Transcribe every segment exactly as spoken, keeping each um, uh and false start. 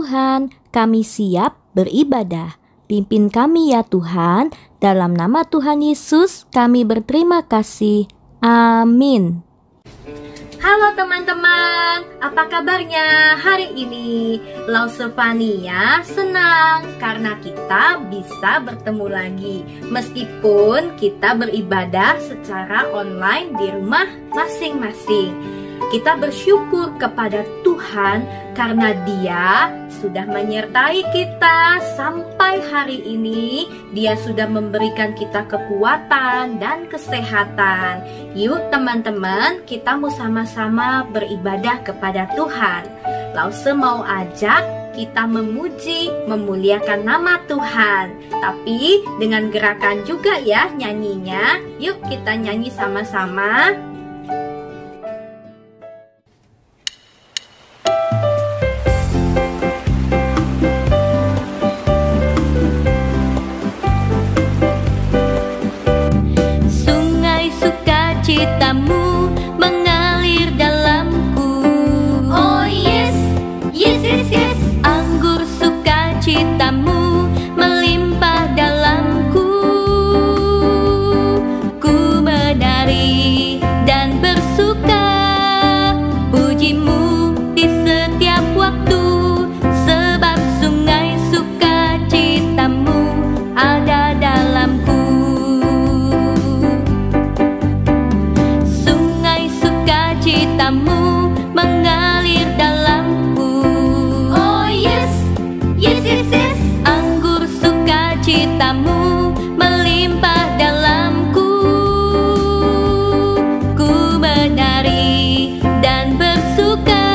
Tuhan, kami siap beribadah. Pimpin kami ya Tuhan, dalam nama Tuhan Yesus kami berterima kasih. Amin. Halo teman-teman, apa kabarnya hari ini? Lausefania senang karena kita bisa bertemu lagi meskipun kita beribadah secara online di rumah masing-masing. Kita bersyukur kepada Tuhan karena Dia sudah menyertai kita sampai hari ini. Dia sudah memberikan kita kekuatan dan kesehatan. Yuk teman-teman, kita mau sama-sama beribadah kepada Tuhan. Lause mau ajak kita memuji, memuliakan nama Tuhan. Tapi dengan gerakan juga ya nyanyinya. Yuk kita nyanyi sama-sama. Citamu mengalir dalamku. Oh yes, yes, yes, yes. Anggur sukacitamu melimpah dalamku. Ku menari dan bersuka, pujimu di setiap waktu, sebab sungai sukacitamu ada dalamku. Citamu mengalir dalamku. Oh yes, yes, yes, yes. Anggur sukacitamu melimpah dalamku. Ku menari dan bersuka,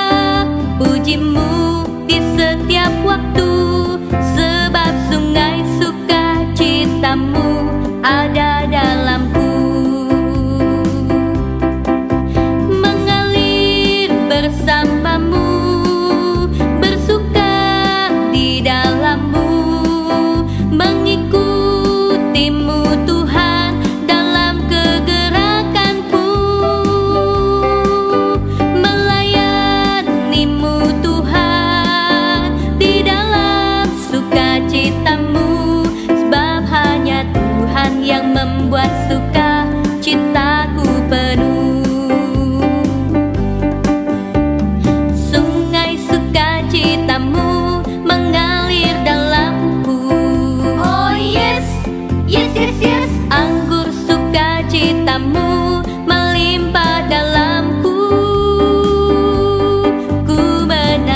pujimu di setiap waktu, sebab sungai sukacitamu ada dalamku. Bersamamu, bersuka di dalammu, mengikutimu Tuhan dalam kegerakanku, melayanimu Tuhan di dalam sukacitamu, sebab hanya Tuhan yang membuat sukacitaku penuh. Citamu mengalir dalamku. Oh yes, yes, yes, yes. Anggur sukacitamu melimpah dalamku. Ku menari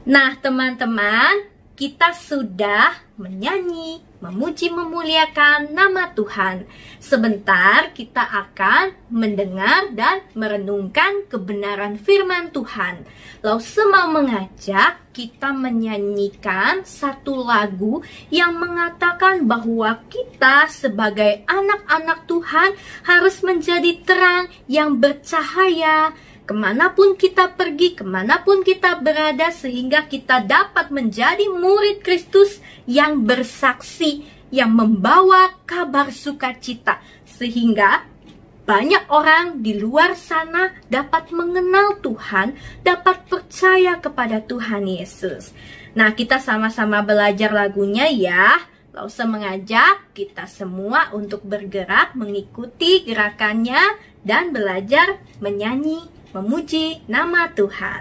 Nah, teman-teman, kita sudah menyanyi, memuji, memuliakan nama Tuhan. Sebentar kita akan mendengar dan merenungkan kebenaran firman Tuhan. Lalu semau mengajak kita menyanyikan satu lagu yang mengatakan bahwa kita sebagai anak-anak Tuhan harus menjadi terang yang bercahaya kemanapun kita pergi, kemanapun kita berada, sehingga kita dapat menjadi murid Kristus yang bersaksi, yang membawa kabar sukacita, sehingga banyak orang di luar sana dapat mengenal Tuhan, dapat percaya kepada Tuhan Yesus. Nah, kita sama-sama belajar lagunya ya. Lalu saya mengajak kita semua untuk bergerak mengikuti gerakannya dan belajar menyanyi, memuji nama Tuhan.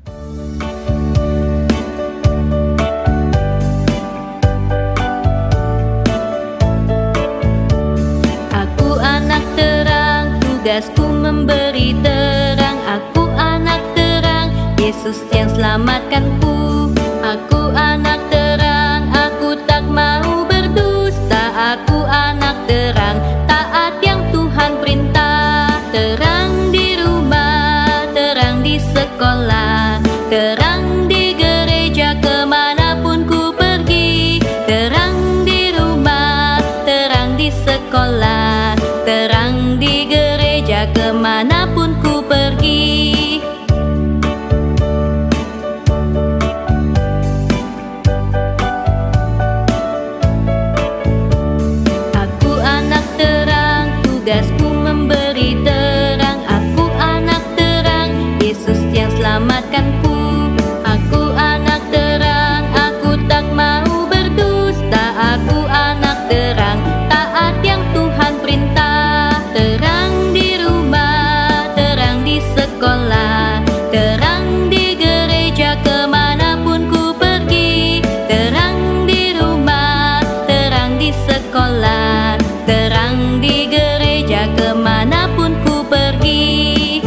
Aku anak terang, tugasku memberi terang. Aku anak terang, Yesus yang selamatkanku. Aku anak terang, aku tak mau berdusta. Aku anak terang, taat yang Tuhan perintah. Terang di rumah, terang di sekolah, terang di gereja kemanapun ku pergi. Terang di rumah, terang di sekolah, terang di gereja kemanapun ku pergi. Aku anak terang, tugasku memberi terang. Aku anak terang, Yesus yang selamatkanku. Aku anak terang, aku tak mau berdusta. Aku anak terang, taat yang Tuhan perintah. Terang di rumah, terang di sekolah, terang di gereja kemanapun ku pergi. Terang di rumah, terang di sekolah, terang di gereja kemanapun ku pergi.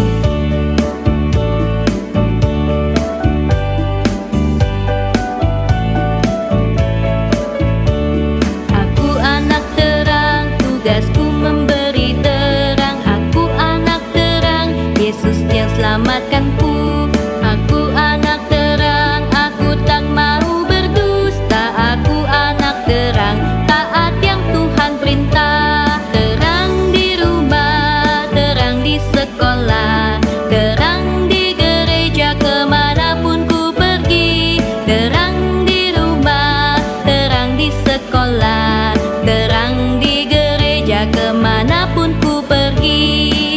Aku anak terang, tugasku memberi terang. Aku anak terang, Yesus yang selamatkanku. Aku anak terang, aku tak mau berdusta. Aku anak terang, taat yang Tuhan perintah. Terang di rumah, terang di sekolah, terang di gereja kemanapun ku pergi. Terang di rumah, terang di sekolah, terang di gereja kemanapun ku pergi.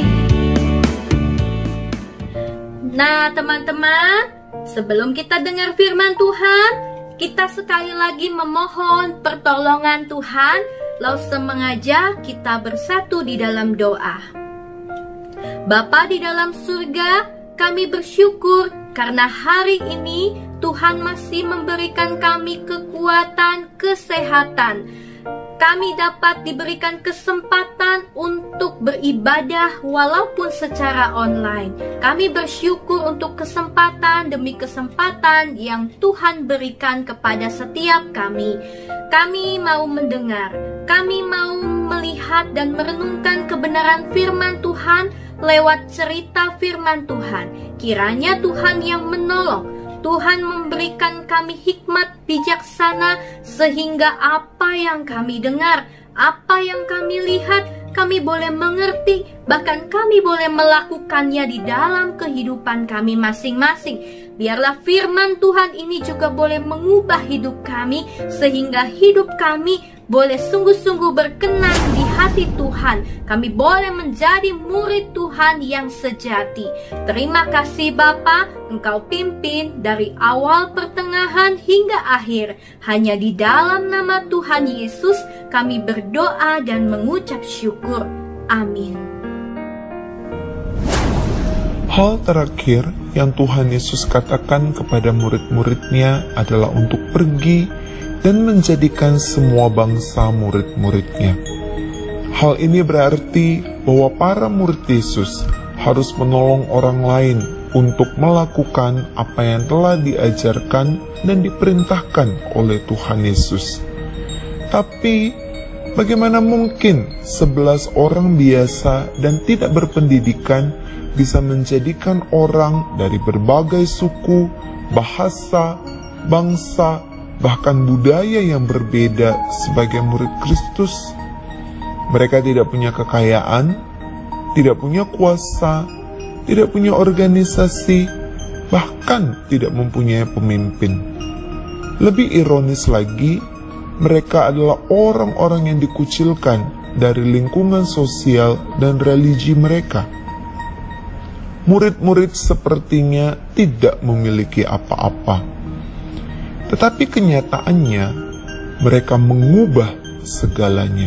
Nah, teman-teman, sebelum kita dengar firman Tuhan, kita sekali lagi memohon pertolongan Tuhan. Lalu semengajak kita bersatu di dalam doa. Bapa di dalam surga, kami bersyukur karena hari ini Tuhan masih memberikan kami kekuatan, kesehatan. Kami dapat diberikan kesempatan untuk beribadah walaupun secara online. Kami bersyukur untuk kesempatan demi kesempatan yang Tuhan berikan kepada setiap kami. Kami mau mendengar, kami mau melihat dan merenungkan kebenaran firman Tuhan lewat cerita firman Tuhan. Kiranya Tuhan yang menolong, Tuhan memberikan kami hikmat bijaksana sehingga apa yang kami dengar, apa yang kami lihat, kami boleh mengerti, bahkan kami boleh melakukannya di dalam kehidupan kami masing-masing. Biarlah firman Tuhan ini juga boleh mengubah hidup kami, sehingga hidup kami boleh sungguh-sungguh berkenan di hati Tuhan. Kami boleh menjadi murid Tuhan yang sejati. Terima kasih Bapa, Engkau pimpin dari awal, pertengahan hingga akhir. Hanya di dalam nama Tuhan Yesus kami berdoa dan mengucap syukur. Amin. Hal terakhir yang Tuhan Yesus katakan kepada murid-muridnya adalah untuk pergi dan menjadikan semua bangsa murid-muridnya. Hal ini berarti bahwa para murid Yesus harus menolong orang lain untuk melakukan apa yang telah diajarkan dan diperintahkan oleh Tuhan Yesus. Tapi bagaimana mungkin sebelas orang biasa dan tidak berpendidikan bisa menjadikan orang dari berbagai suku, bahasa, bangsa, bahkan budaya yang berbeda sebagai murid Kristus? Mereka tidak punya kekayaan, tidak punya kuasa, tidak punya organisasi, bahkan tidak mempunyai pemimpin. Lebih ironis lagi, mereka adalah orang-orang yang dikucilkan dari lingkungan sosial dan religi mereka. Murid-murid sepertinya tidak memiliki apa-apa. Tetapi kenyataannya, mereka mengubah segalanya.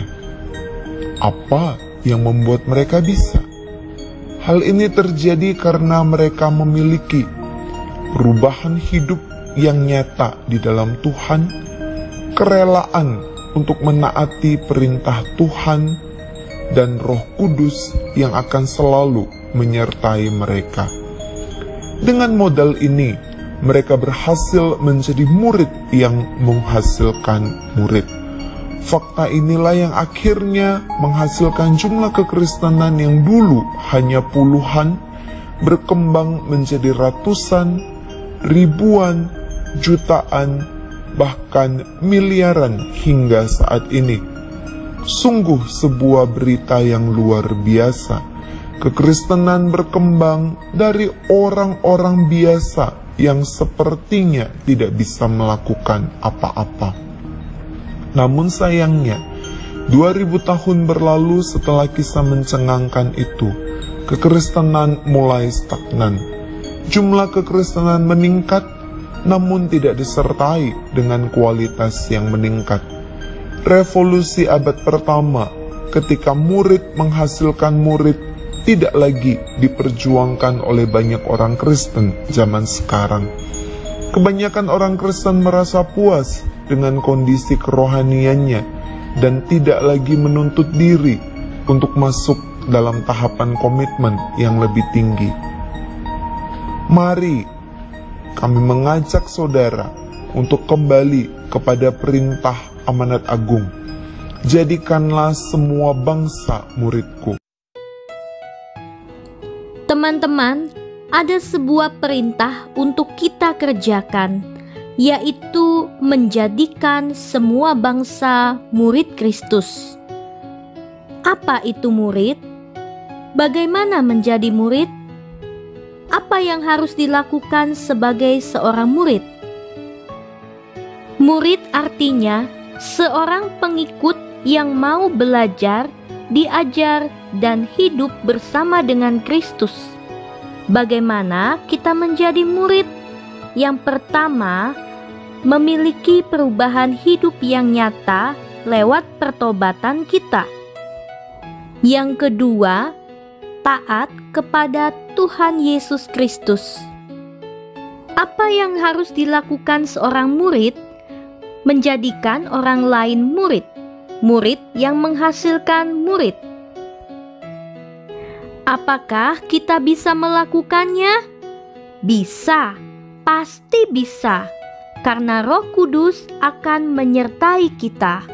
Apa yang membuat mereka bisa? Hal ini terjadi karena mereka memiliki perubahan hidup yang nyata di dalam Tuhan, kerelaan untuk menaati perintah Tuhan, dan Roh Kudus yang akan selalu menyertai mereka. Dengan modal ini, mereka berhasil menjadi murid yang menghasilkan murid. Fakta inilah yang akhirnya menghasilkan jumlah kekristenan yang dulu hanya puluhan, berkembang menjadi ratusan, ribuan, jutaan, bahkan miliaran hingga saat ini. Sungguh sebuah berita yang luar biasa. Kekristenan berkembang dari orang-orang biasa yang sepertinya tidak bisa melakukan apa-apa. Namun sayangnya, dua ribu tahun berlalu setelah kisah mencengangkan itu, kekristenan mulai stagnan. Jumlah kekristenan meningkat, namun tidak disertai dengan kualitas yang meningkat. Revolusi abad pertama, ketika murid menghasilkan murid, tidak lagi diperjuangkan oleh banyak orang Kristen zaman sekarang. Kebanyakan orang Kristen merasa puas dengan kondisi kerohaniannya dan tidak lagi menuntut diri untuk masuk dalam tahapan komitmen yang lebih tinggi. Mari kami mengajak saudara untuk kembali kepada perintah amanat agung. Jadikanlah semua bangsa muridku. Teman-teman, ada sebuah perintah untuk kita kerjakan, yaitu menjadikan semua bangsa murid Kristus. Apa itu murid? Bagaimana menjadi murid? Apa yang harus dilakukan sebagai seorang murid? Murid artinya seorang pengikut yang mau belajar, diajar, dan hidup bersama dengan Kristus. Bagaimana kita menjadi murid? Yang pertama, memiliki perubahan hidup yang nyata lewat pertobatan kita. Yang kedua, taat kepada Tuhan Yesus Kristus. Apa yang harus dilakukan seorang murid? Menjadikan orang lain murid, murid yang menghasilkan murid. Apakah kita bisa melakukannya? Bisa, pasti bisa, karena Roh Kudus akan menyertai kita.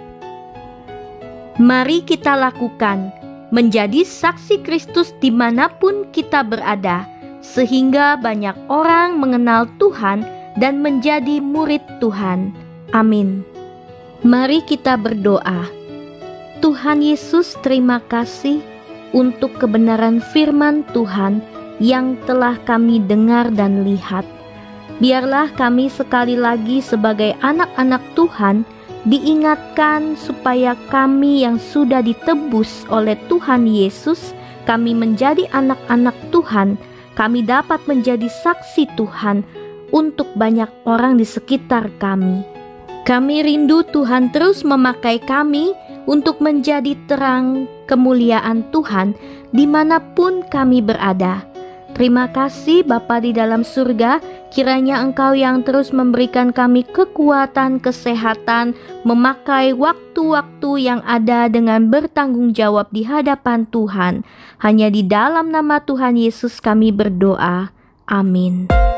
Mari kita lakukan, menjadi saksi Kristus dimanapun kita berada, sehingga banyak orang mengenal Tuhan dan menjadi murid Tuhan. Amin. Mari kita berdoa. Tuhan Yesus, terima kasih untuk kebenaran firman Tuhan yang telah kami dengar dan lihat. Biarlah kami sekali lagi sebagai anak-anak Tuhan diingatkan supaya kami yang sudah ditebus oleh Tuhan Yesus, kami menjadi anak-anak Tuhan, kami dapat menjadi saksi Tuhan untuk banyak orang di sekitar kami. Kami rindu Tuhan terus memakai kami untuk menjadi terang kemuliaan Tuhan dimanapun kami berada. Terima kasih Bapa di dalam surga, kiranya Engkau yang terus memberikan kami kekuatan, kesehatan, memakai waktu-waktu yang ada dengan bertanggung jawab di hadapan Tuhan. Hanya di dalam nama Tuhan Yesus kami berdoa. Amin.